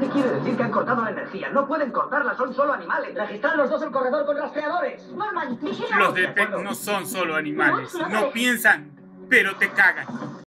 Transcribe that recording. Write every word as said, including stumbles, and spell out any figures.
quiere decir que han cortado la energía? No pueden cortarla, son solo animales. Registran los dos el corredor con rastreadores. Norman, vigila. Los de Tech no son solo animales. No piensan, pero te cagan.